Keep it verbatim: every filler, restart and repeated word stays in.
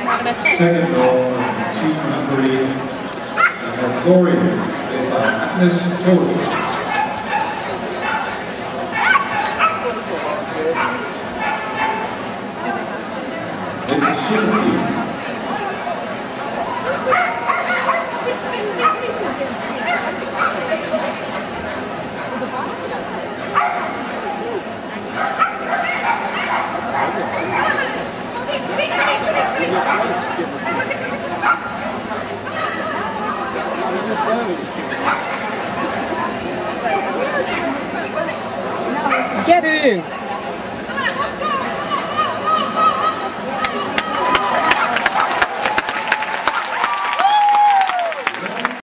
Second goal, two number three, and Florian, it's Agnes Total. It's a super team. Get in!